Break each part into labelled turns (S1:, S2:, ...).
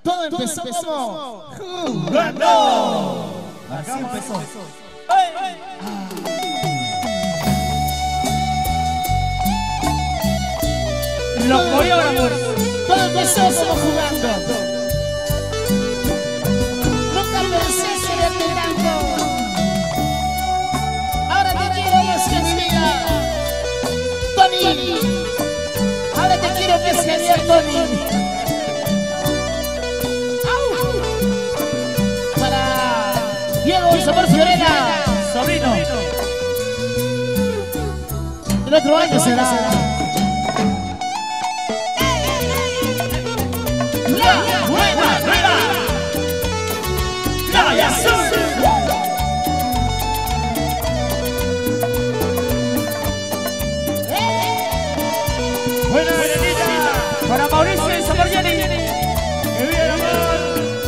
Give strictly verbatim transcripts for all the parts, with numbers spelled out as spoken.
S1: Todo empezó como
S2: jugando. Así empezó. ¡Ay, ay! Los coreógrafos.
S1: Todo empezó como jugando. Nunca pensé quererte tanto. Ahora te quiero más que mi vida, Tony. Ahora te quiero más que mi vida, Tony. Para Diego y Sabor Fiorella,
S2: Sobrino.
S1: el otro año será.
S2: La buena rueda. La de azul. Buena venenita para Mauricio y Samargiani. Que viene el amor.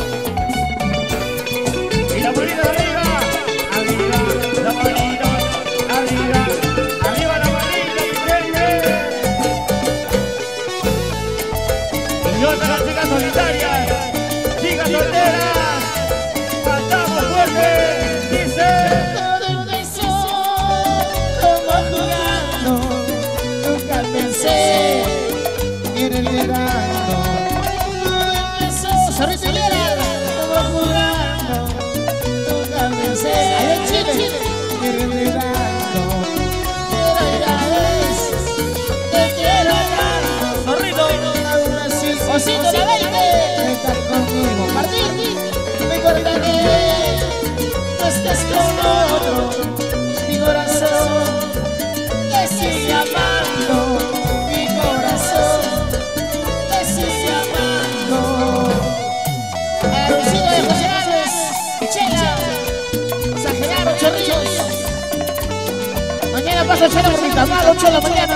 S2: Y la bolita de arriba. Arriba, la bolita. Arriba, arriba la bolita, mi gente. Y otra las chicas solitarias, chicas solteras, cantamos fuerte, dice.
S1: Todo empezó como jugando. Nunca pensé ir llegando. Todo empezó, Sorrito Lera, como jugando. Nunca pensé allá en Chile ir llegando. Pero ya ves, te quiero tanto.
S2: Zorrito.
S1: Aún así, Osito la veinte, estar conmigo. Martín, no importa que no estés con otro, mi corazón te sigue amando, mi corazón te sigue amando. Alucino de José Álvarez, Chela, San Genaro, Chorrillos. Mañana pasa Chela por mi tamal, ocho de la mañana.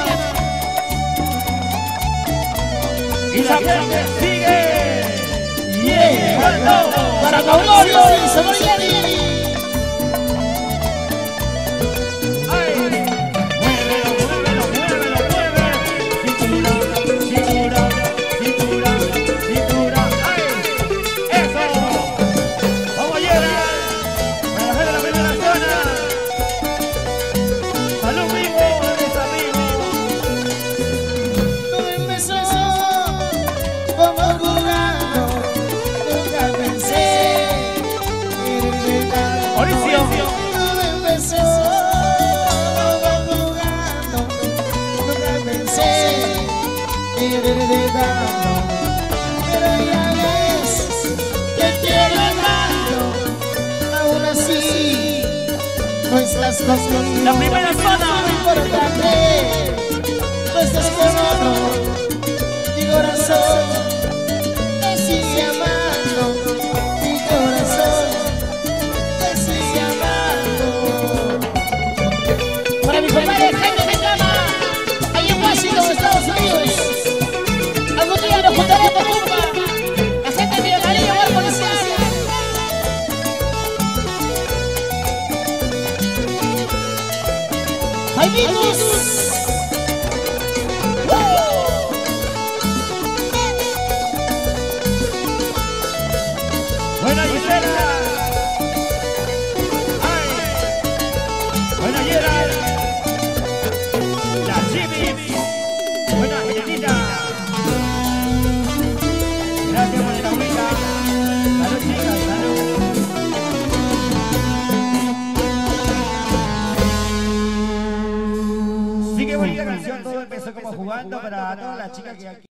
S2: Y la gente sigue llegando.
S1: Para Mauricio y Samargiani.
S2: Ay, muévelo, muévelo, muévelo, muévelo. Cintura, cintura, cintura, cintura. Ay, eso. Vamos a llegar. Para la gente de la primera zona. Salud, vivo, desamigo.
S1: Todo empezó como jugando. Nunca pensé ir llegando.
S2: Mauricio.
S1: Todo empezó como jugando. Nunca pensé ir llegando. Pero ya ves, te quiero tanto. Aún así, no estás conmigo.
S2: La primera zona.
S1: No importa que no estés con otro, mi corazón te sigue amando, mi corazón te sigue amando. Para mi compadre Jaime Mengama, ahí en Washington, Estados Unidos. Algún día nos juntaremos, compa. La gente de Cariño va a policial. ¡Jaimitos!
S2: Buena Gisela. Ay. Buena Gerald. La Jimmy. Buena Jerenita. Gracias por la vida. Salud, chicas, salud. Sigue bonita canción, todo empezó como jugando para todas las chicas que aquí.